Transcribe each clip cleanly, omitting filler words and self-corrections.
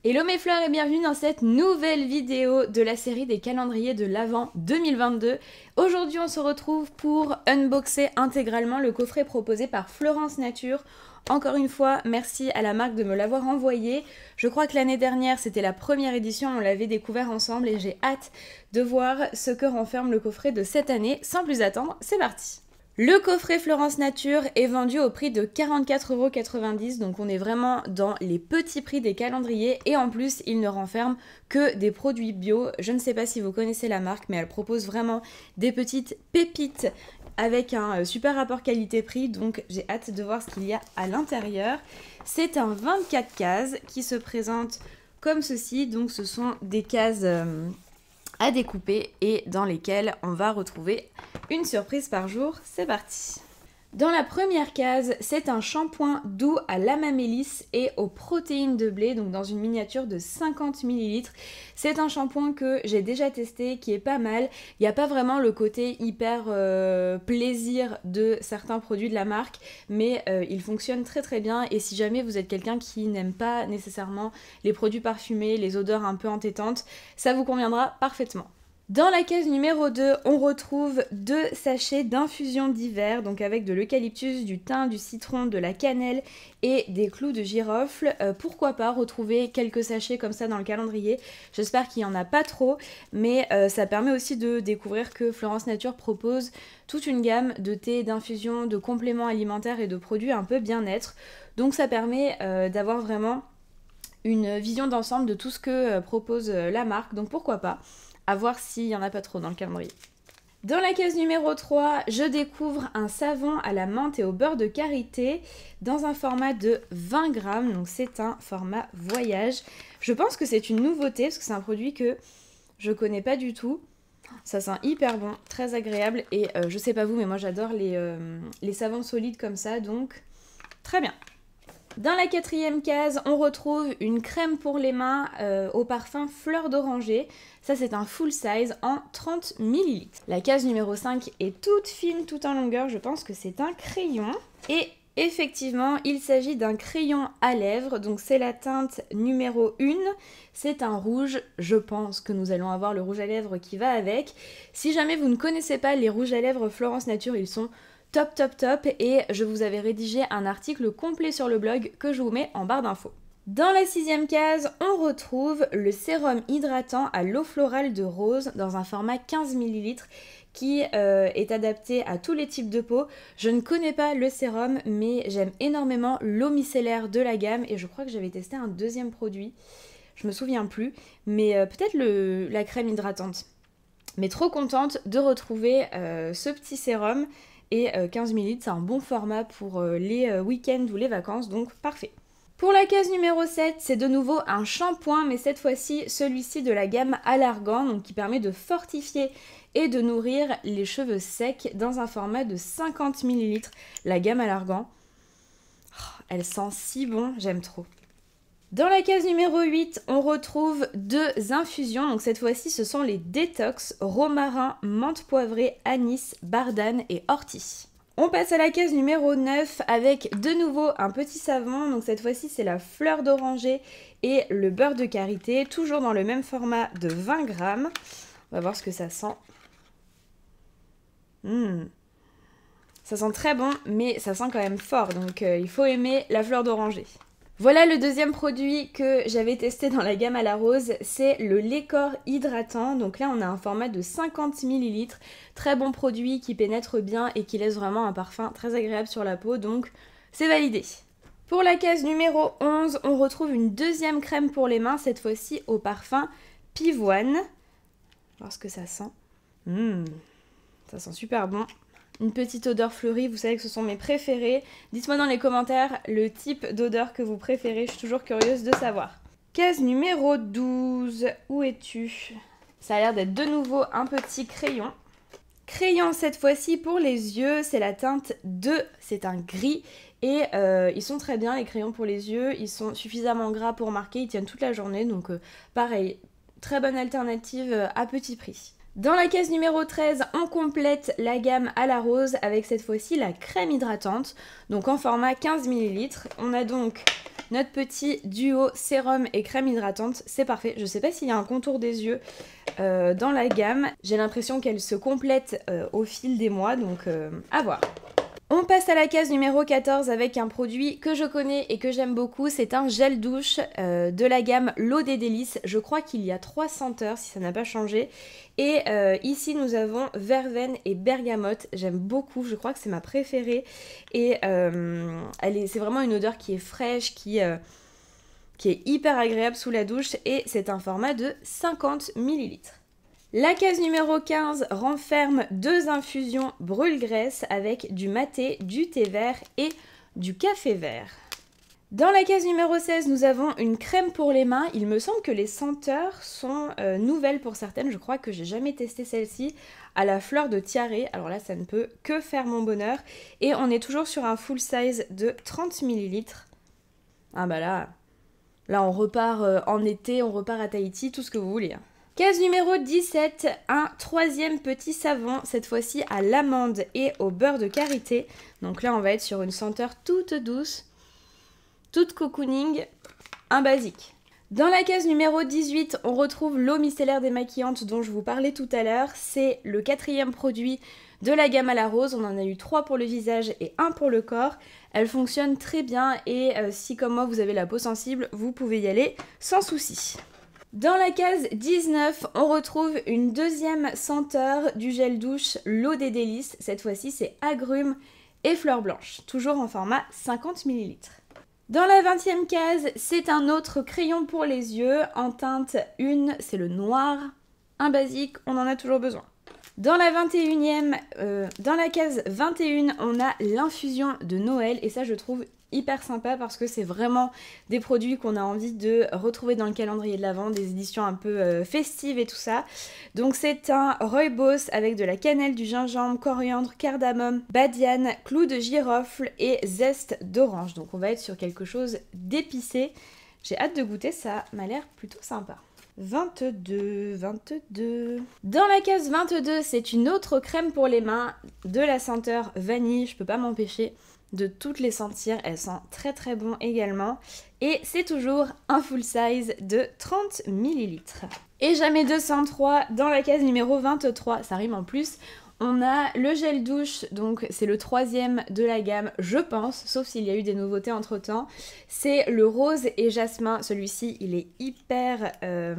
Hello mes fleurs et bienvenue dans cette nouvelle vidéo de la série des calendriers de l'Avent 2022. Aujourd'hui on se retrouve pour unboxer intégralement le coffret proposé par Florence Nature. Encore une fois, merci à la marque de me l'avoir envoyé. Je crois que l'année dernière c'était la première édition, on l'avait découvert ensemble et j'ai hâte de voir ce que renferme le coffret de cette année. Sans plus attendre, c'est parti! Le coffret Florence Nature est vendu au prix de 44,90 €, donc on est vraiment dans les petits prix des calendriers et en plus il ne renferme que des produits bio. Je ne sais pas si vous connaissez la marque mais elle propose vraiment des petites pépites avec un super rapport qualité-prix, donc j'ai hâte de voir ce qu'il y a à l'intérieur. C'est un 24 cases qui se présente comme ceci, donc ce sont des cases à découper et dans lesquelles on va retrouver une surprise par jour. C'est parti! Dans la première case, c'est un shampoing doux à l'amamélis et aux protéines de blé, donc dans une miniature de 50 ml. C'est un shampoing que j'ai déjà testé, qui est pas mal. Il n'y a pas vraiment le côté hyper plaisir de certains produits de la marque, mais il fonctionne très très bien. Et si jamais vous êtes quelqu'un qui n'aime pas nécessairement les produits parfumés, les odeurs un peu entêtantes, ça vous conviendra parfaitement. Dans la case numéro 2, on retrouve 2 sachets d'infusion d'hiver, donc avec de l'eucalyptus, du thym, du citron, de la cannelle et des clous de girofle. Pourquoi pas retrouver quelques sachets comme ça dans le calendrier. J'espère qu'il n'y en a pas trop, mais ça permet aussi de découvrir que Florence Nature propose toute une gamme de thé, d'infusion, de compléments alimentaires et de produits un peu bien-être. Donc ça permet d'avoir vraiment une vision d'ensemble de tout ce que propose la marque, donc pourquoi pas. À voir s'il n'y en a pas trop dans le calendrier. Dans la case numéro 3, je découvre un savon à la menthe et au beurre de karité dans un format de 20 grammes, donc c'est un format voyage. Je pense que c'est une nouveauté parce que c'est un produit que je connais pas du tout. Ça sent hyper bon, très agréable et je sais pas vous mais moi j'adore les savons solides comme ça, donc très bien. Dans la quatrième case, on retrouve une crème pour les mains au parfum fleur d'oranger. Ça, c'est un full size en 30 ml. La case numéro 5 est toute fine, toute en longueur. Je pense que c'est un crayon. Et effectivement, il s'agit d'un crayon à lèvres. Donc, c'est la teinte numéro 1. C'est un rouge. Je pense que nous allons avoir le rouge à lèvres qui va avec. Si jamais vous ne connaissez pas les rouges à lèvres Florence Nature, ils sont top et je vous avais rédigé un article complet sur le blog que je vous mets en barre d'infos. Dans la 6e case, on retrouve le sérum hydratant à l'eau florale de rose dans un format 15 ml qui est adapté à tous les types de peau. Je ne connais pas le sérum mais j'aime énormément l'eau micellaire de la gamme et je crois que j'avais testé un deuxième produit, je me souviens plus, mais peut-être la crème hydratante. Mais trop contente de retrouver ce petit sérum. Et 15 ml, c'est un bon format pour les week-ends ou les vacances, donc parfait. Pour la case numéro 7, c'est de nouveau un shampoing, mais cette fois-ci, celui-ci de la gamme à l'argan, donc qui permet de fortifier et de nourrir les cheveux secs dans un format de 50 ml. La gamme à l'argan, oh, elle sent si bon, j'aime trop. Dans la case numéro 8, on retrouve 2 infusions, donc cette fois-ci ce sont les détox, romarin, menthe poivrée, anis, bardane et ortie. On passe à la case numéro 9 avec de nouveau un petit savon, donc cette fois-ci c'est la fleur d'oranger et le beurre de karité, toujours dans le même format de 20 grammes. On va voir ce que ça sent. Ça sent très bon, mais ça sent quand même fort, donc il faut aimer la fleur d'oranger. Voilà le deuxième produit que j'avais testé dans la gamme à la rose, c'est le lait corps hydratant. Donc là on a un format de 50 ml, très bon produit qui pénètre bien et qui laisse vraiment un parfum très agréable sur la peau, donc c'est validé. Pour la case numéro 11, on retrouve une deuxième crème pour les mains, cette fois-ci au parfum pivoine. On va voir ce que ça sent. Ça sent super bon. Une petite odeur fleurie, vous savez que ce sont mes préférés. Dites-moi dans les commentaires le type d'odeur que vous préférez, je suis toujours curieuse de savoir. Case numéro 12, où es-tu? Ça a l'air d'être de nouveau un petit crayon. Crayon cette fois-ci pour les yeux, c'est la teinte 2, c'est un gris. Et ils sont très bien les crayons pour les yeux, ils sont suffisamment gras pour marquer, ils tiennent toute la journée. Donc pareil, très bonne alternative à petit prix. Dans la case numéro 13, on complète la gamme à la rose avec cette fois-ci la crème hydratante, donc en format 15 ml. On a donc notre petit duo sérum et crème hydratante, c'est parfait. Je sais pas s'il y a un contour des yeux dans la gamme, j'ai l'impression qu'elle se complète au fil des mois, donc à voir. On passe à la case numéro 14 avec un produit que je connais et que j'aime beaucoup, c'est un gel douche de la gamme L'Eau des Délices. Je crois qu'il y a 3 senteurs si ça n'a pas changé. Et ici nous avons verveine et bergamote, j'aime beaucoup, je crois que c'est ma préférée. Et c'est vraiment une odeur qui est fraîche, qui est hyper agréable sous la douche et c'est un format de 50 ml. La case numéro 15 renferme 2 infusions brûle-graisse avec du maté, du thé vert et du café vert. Dans la case numéro 16, nous avons une crème pour les mains. Il me semble que les senteurs sont nouvelles pour certaines. Je crois que j'ai jamais testé celle-ci à la fleur de tiare. Alors là, ça ne peut que faire mon bonheur. Et on est toujours sur un full size de 30 ml. Ah bah là on repart en été, on repart à Tahiti, tout ce que vous voulez. Case numéro 17, un troisième petit savon, cette fois-ci à l'amande et au beurre de karité. Donc là, on va être sur une senteur toute douce, toute cocooning, un basique. Dans la case numéro 18, on retrouve l'eau micellaire démaquillante dont je vous parlais tout à l'heure. C'est le 4e produit de la gamme à la rose. On en a eu 3 pour le visage et 1 pour le corps. Elle fonctionne très bien et si comme moi vous avez la peau sensible, vous pouvez y aller sans souci. Dans la case 19, on retrouve une deuxième senteur du gel douche L'Eau des Délices. Cette fois-ci, c'est agrumes et fleurs blanches, toujours en format 50 ml. Dans la 20e case, c'est un autre crayon pour les yeux en teinte 1, c'est le noir, un basique, on en a toujours besoin. Dans la 21e, dans la case 21, on a l'infusion de Noël et ça je trouve hyper sympa parce que c'est vraiment des produits qu'on a envie de retrouver dans le calendrier de l'Avent, des éditions un peu festives et tout ça. Donc c'est un rooibos avec de la cannelle, du gingembre, coriandre, cardamome, badiane, clou de girofle et zeste d'orange. Donc on va être sur quelque chose d'épicé. J'ai hâte de goûter, ça m'a l'air plutôt sympa. 22. Dans la case 22, c'est une autre crème pour les mains de la senteur vanille, je peux pas m'empêcher de toutes les sentir, elles sentent très très bon également. Et c'est toujours un full size de 30 ml. Et jamais 203, dans la case numéro 23, ça rime en plus, on a le gel douche, donc c'est le 3e de la gamme, je pense, sauf s'il y a eu des nouveautés entre temps. C'est le rose et jasmin, celui-ci il est hyper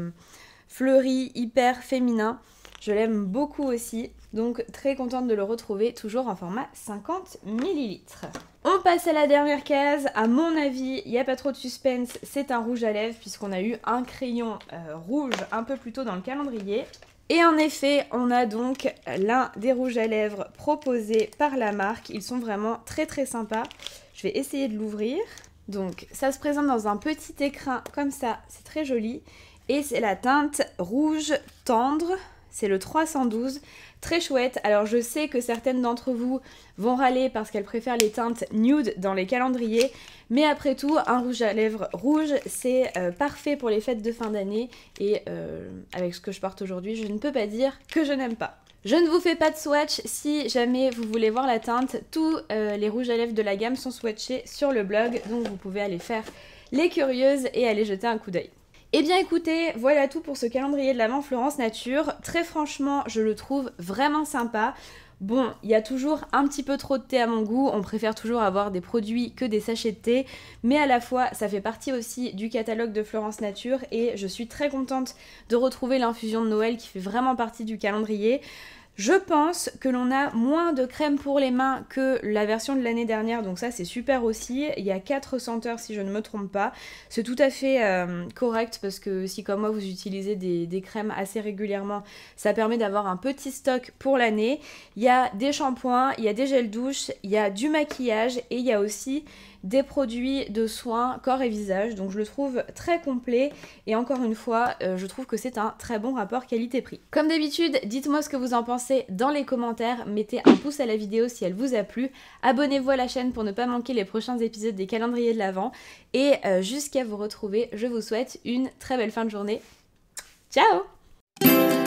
fleuri, hyper féminin. Je l'aime beaucoup aussi, donc très contente de le retrouver, toujours en format 50 ml. On passe à la dernière case, à mon avis, il n'y a pas trop de suspense, c'est un rouge à lèvres puisqu'on a eu un crayon rouge un peu plus tôt dans le calendrier. Et en effet, on a donc l'un des rouges à lèvres proposés par la marque, ils sont vraiment très très sympas. Je vais essayer de l'ouvrir. Donc ça se présente dans un petit écrin comme ça, c'est très joli. Et c'est la teinte rouge tendre. C'est le 312, très chouette. Alors je sais que certaines d'entre vous vont râler parce qu'elles préfèrent les teintes nude dans les calendriers. Mais après tout, un rouge à lèvres rouge, c'est parfait pour les fêtes de fin d'année. Et avec ce que je porte aujourd'hui, je ne peux pas dire que je n'aime pas. Je ne vous fais pas de swatch, si jamais vous voulez voir la teinte, tous les rouges à lèvres de la gamme sont swatchés sur le blog. Donc vous pouvez aller faire les curieuses et aller jeter un coup d'œil. Eh bien écoutez, voilà tout pour ce calendrier de l'Avent Florence Nature. Très franchement, je le trouve vraiment sympa. Bon, il y a toujours un petit peu trop de thé à mon goût, on préfère toujours avoir des produits que des sachets de thé, mais à la fois ça fait partie aussi du catalogue de Florence Nature et je suis très contente de retrouver l'infusion de Noël qui fait vraiment partie du calendrier. Je pense que l'on a moins de crème pour les mains que la version de l'année dernière, donc ça c'est super aussi. Il y a 4 senteurs si je ne me trompe pas. C'est tout à fait correct parce que si comme moi vous utilisez des crèmes assez régulièrement, ça permet d'avoir un petit stock pour l'année. Il y a des shampoings, il y a des gels douche, il y a du maquillage et il y a aussi des produits de soins corps et visage, donc je le trouve très complet et encore une fois je trouve que c'est un très bon rapport qualité-prix. Comme d'habitude, dites-moi ce que vous en pensez dans les commentaires, mettez un pouce à la vidéo si elle vous a plu, abonnez-vous à la chaîne pour ne pas manquer les prochains épisodes des calendriers de l'Avent et jusqu'à vous retrouver, je vous souhaite une très belle fin de journée. Ciao!